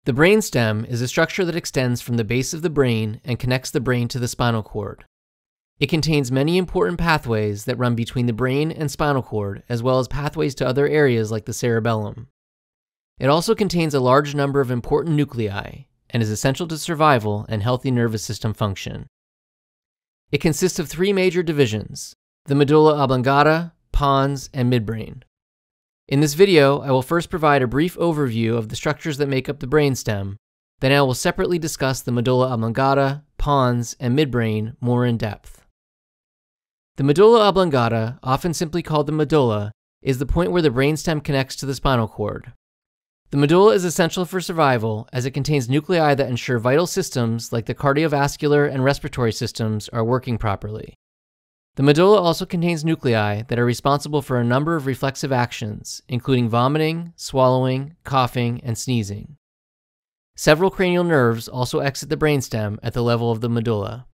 The brainstem is a structure that extends from the base of the brain and connects the brain to the spinal cord. It contains many important pathways that run between the brain and spinal cord, as well as pathways to other areas like the cerebellum. It also contains a large number of important nuclei and is essential to survival and healthy nervous system function. It consists of three major divisions: the medulla oblongata, pons, and midbrain. In this video, I will first provide a brief overview of the structures that make up the brainstem, then I will separately discuss the medulla oblongata, pons, and midbrain more in depth. The medulla oblongata, often simply called the medulla, is the point where the brainstem connects to the spinal cord. The medulla is essential for survival as it contains nuclei that ensure vital systems like the cardiovascular and respiratory systems are working properly. The medulla also contains nuclei that are responsible for a number of reflexive actions, including vomiting, swallowing, coughing, and sneezing. Several cranial nerves also exit the brainstem at the level of the medulla.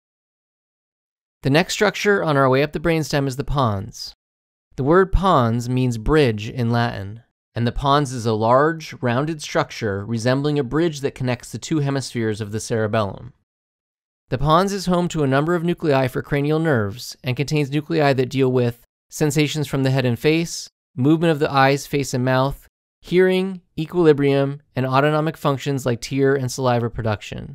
The next structure on our way up the brainstem is the pons. The word pons means bridge in Latin, and the pons is a large, rounded structure resembling a bridge that connects the two hemispheres of the cerebellum. The pons is home to a number of nuclei for cranial nerves and contains nuclei that deal with sensations from the head and face, movement of the eyes, face, and mouth, hearing, equilibrium, and autonomic functions like tear and saliva production.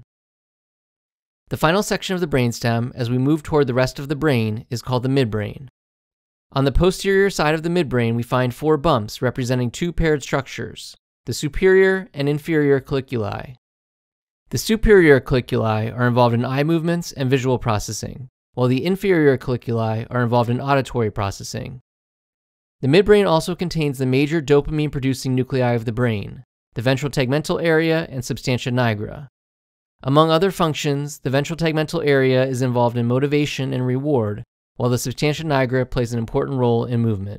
The final section of the brainstem, as we move toward the rest of the brain, is called the midbrain. On the posterior side of the midbrain, we find four bumps representing two paired structures, the superior and inferior colliculi. The superior colliculi are involved in eye movements and visual processing, while the inferior colliculi are involved in auditory processing. The midbrain also contains the major dopamine-producing nuclei of the brain, the ventral tegmental area and substantia nigra. Among other functions, the ventral tegmental area is involved in motivation and reward, while the substantia nigra plays an important role in movement.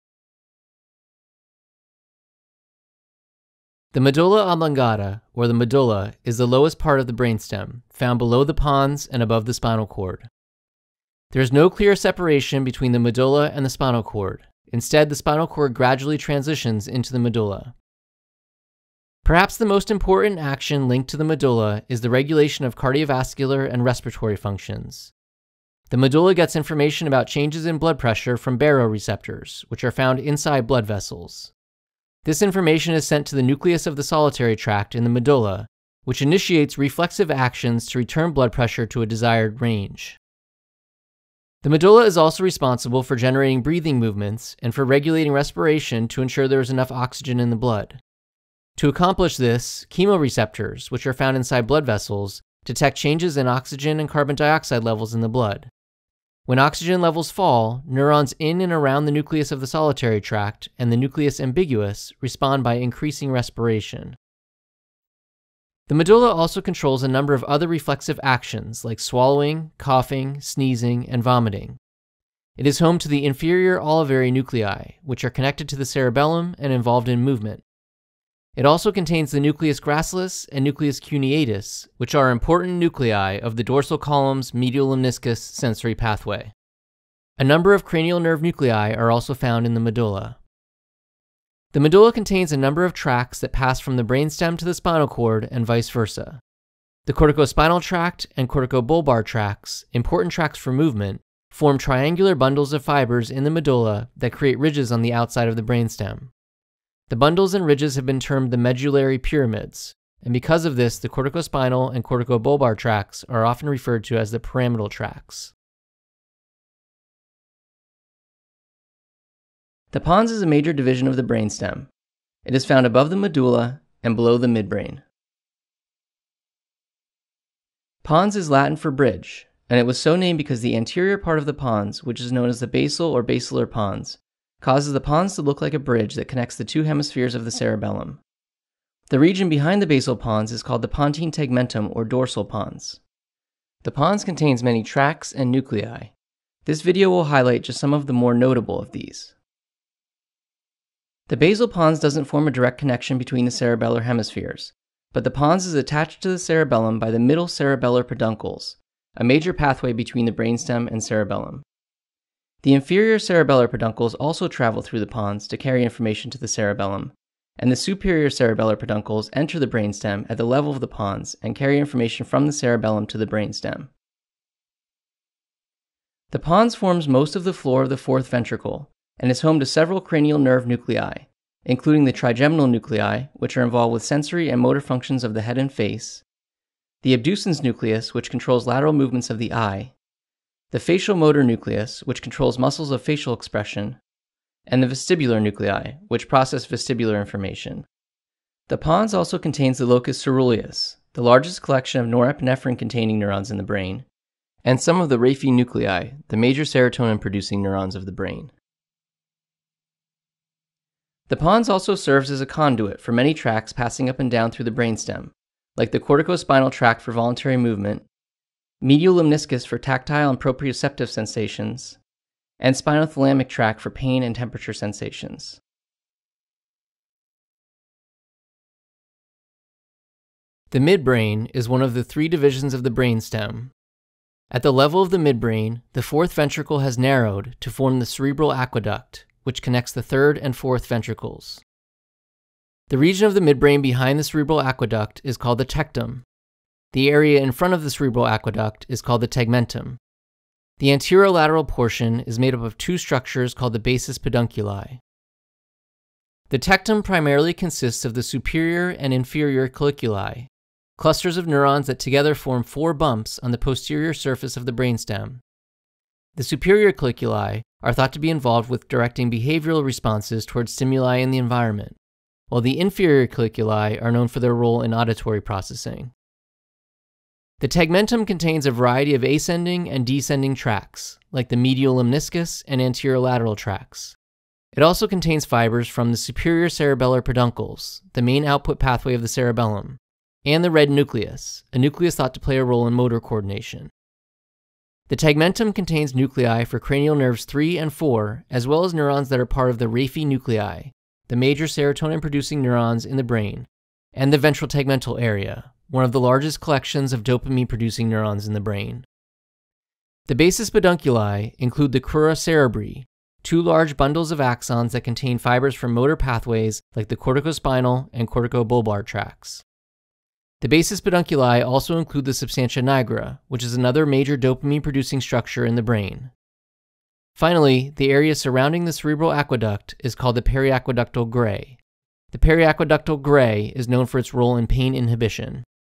The medulla oblongata, or the medulla, is the lowest part of the brainstem, found below the pons and above the spinal cord. There is no clear separation between the medulla and the spinal cord. Instead, the spinal cord gradually transitions into the medulla. Perhaps the most important action linked to the medulla is the regulation of cardiovascular and respiratory functions. The medulla gets information about changes in blood pressure from baroreceptors, which are found inside blood vessels. This information is sent to the nucleus of the solitary tract in the medulla, which initiates reflexive actions to return blood pressure to a desired range. The medulla is also responsible for generating breathing movements and for regulating respiration to ensure there is enough oxygen in the blood. To accomplish this, chemoreceptors, which are found inside blood vessels, detect changes in oxygen and carbon dioxide levels in the blood. When oxygen levels fall, neurons in and around the nucleus of the solitary tract and the nucleus ambiguus respond by increasing respiration. The medulla also controls a number of other reflexive actions like swallowing, coughing, sneezing, and vomiting. It is home to the inferior olivary nuclei, which are connected to the cerebellum and involved in movement. It also contains the nucleus gracilis and nucleus cuneatus, which are important nuclei of the dorsal column's medial lemniscus sensory pathway. A number of cranial nerve nuclei are also found in the medulla. The medulla contains a number of tracts that pass from the brainstem to the spinal cord and vice versa. The corticospinal tract and corticobulbar tracts, important tracts for movement, form triangular bundles of fibers in the medulla that create ridges on the outside of the brainstem. The bundles and ridges have been termed the medullary pyramids, and because of this, the corticospinal and corticobulbar tracts are often referred to as the pyramidal tracts. The pons is a major division of the brainstem. It is found above the medulla and below the midbrain. Pons is Latin for bridge, and it was so named because the anterior part of the pons, which is known as the basal or basilar pons, causes the pons to look like a bridge that connects the two hemispheres of the cerebellum. The region behind the basal pons is called the pontine tegmentum or dorsal pons. The pons contains many tracts and nuclei. This video will highlight just some of the more notable of these. The basal pons doesn't form a direct connection between the cerebellar hemispheres, but the pons is attached to the cerebellum by the middle cerebellar peduncles, a major pathway between the brainstem and cerebellum. The inferior cerebellar peduncles also travel through the pons to carry information to the cerebellum, and the superior cerebellar peduncles enter the brainstem at the level of the pons and carry information from the cerebellum to the brainstem. The pons forms most of the floor of the fourth ventricle and is home to several cranial nerve nuclei, including the trigeminal nuclei, which are involved with sensory and motor functions of the head and face, the abducens nucleus, which controls lateral movements of the eye, the facial motor nucleus, which controls muscles of facial expression, and the vestibular nuclei, which process vestibular information. The pons also contains the locus ceruleus, the largest collection of norepinephrine-containing neurons in the brain, and some of the raphe nuclei, the major serotonin-producing neurons of the brain. The pons also serves as a conduit for many tracts passing up and down through the brainstem, like the corticospinal tract for voluntary movement, medial lemniscus for tactile and proprioceptive sensations, and spinothalamic tract for pain and temperature sensations. The midbrain is one of the three divisions of the brainstem. At the level of the midbrain, the fourth ventricle has narrowed to form the cerebral aqueduct, which connects the third and fourth ventricles. The region of the midbrain behind the cerebral aqueduct is called the tectum. The area in front of the cerebral aqueduct is called the tegmentum. The anterolateral portion is made up of two structures called the basis pedunculi. The tectum primarily consists of the superior and inferior colliculi, clusters of neurons that together form four bumps on the posterior surface of the brainstem. The superior colliculi are thought to be involved with directing behavioral responses towards stimuli in the environment, while the inferior colliculi are known for their role in auditory processing. The tegmentum contains a variety of ascending and descending tracts, like the medial lemniscus and anterolateral tracts. It also contains fibers from the superior cerebellar peduncles, the main output pathway of the cerebellum, and the red nucleus, a nucleus thought to play a role in motor coordination. The tegmentum contains nuclei for cranial nerves 3 and 4, as well as neurons that are part of the raphe nuclei, the major serotonin-producing neurons in the brain, and the ventral tegmental area, one of the largest collections of dopamine-producing neurons in the brain. The basis pedunculi include the crura cerebri, two large bundles of axons that contain fibers from motor pathways like the corticospinal and corticobulbar tracts. The basis pedunculi also include the substantia nigra, which is another major dopamine-producing structure in the brain. Finally, the area surrounding the cerebral aqueduct is called the periaqueductal gray. The periaqueductal gray is known for its role in pain inhibition.